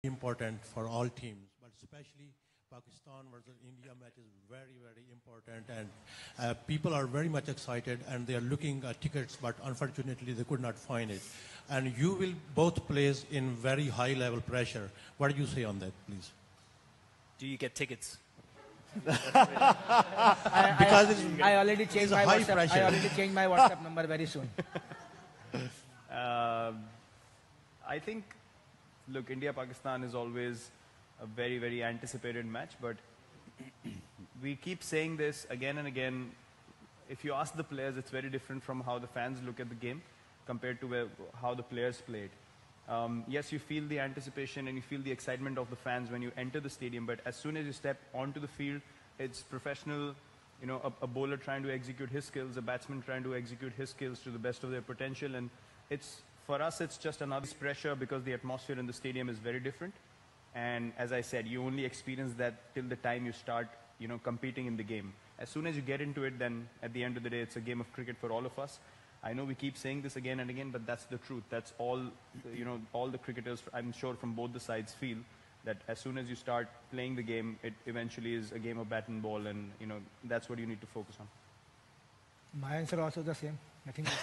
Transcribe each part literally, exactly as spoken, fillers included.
important for all teams, but especially Pakistan versus India match is very, very important, and uh, people are very much excited, and they are looking at tickets, but unfortunately they could not find it. And you will both place in very high level pressure. What do you say on that, please? Do you get tickets? I, Because I, it's, I already changed it's a my high WhatsApp. pressure. I already changed my WhatsApp number very soon. Uh, I think, look, India-Pakistan is always a very, very anticipated match, but we keep saying this again and again. If you ask the players, it's very different from how the fans look at the game compared to where, how the players played. Um, yes, you feel the anticipation and you feel the excitement of the fans when you enter the stadium, but as soon as you step onto the field, it's professional, you know, a, a bowler trying to execute his skills, a batsman trying to execute his skills to the best of their potential, and it's, for us, it's just another pressure because the atmosphere in the stadium is very different. And as I said, you only experience that till the time you start, you know, competing in the game. As soon as you get into it, then at the end of the day, it's a game of cricket for all of us. I know we keep saying this again and again, but that's the truth. That's all, you know, all the cricketers, I'm sure from both the sides feel that as soon as you start playing the game, it eventually is a game of bat and ball, and, you know, that's what you need to focus on. My answer also the same. I think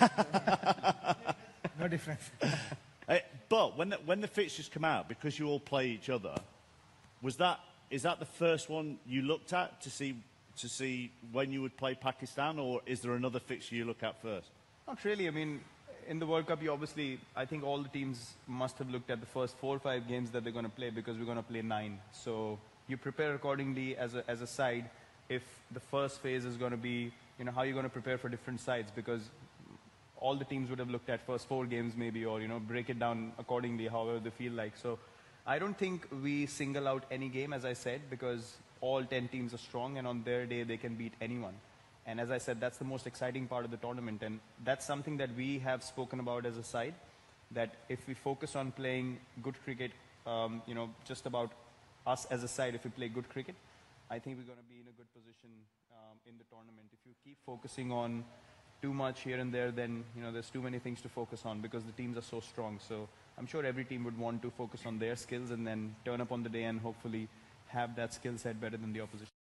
no difference. Uh, but when the, when the fixtures come out, because you all play each other, was that is that the first one you looked at to see to see when you would play Pakistan, or is there another fixture you look at first? Not really. I mean, in the World Cup, you obviously, I think all the teams must have looked at the first four or five games that they're going to play, because we're going to play nine. So you prepare accordingly as a, as a side. If the first phase is going to be, you know, how you're going to prepare for different sides, because all the teams would have looked at first four games maybe, or, you know, break it down accordingly, however they feel like. So I don't think we single out any game, as I said, because all ten teams are strong, and on their day they can beat anyone. And as I said, that's the most exciting part of the tournament, and that's something that we have spoken about as a side, that if we focus on playing good cricket, um, you know, just about us as a side, if we play good cricket, I think we're going to be in a good position um, in the tournament. If you keep focusing on too much here and there, then, you know, there's too many things to focus on because the teams are so strong. So I'm sure every team would want to focus on their skills and then turn up on the day and hopefully have that skill set better than the opposition.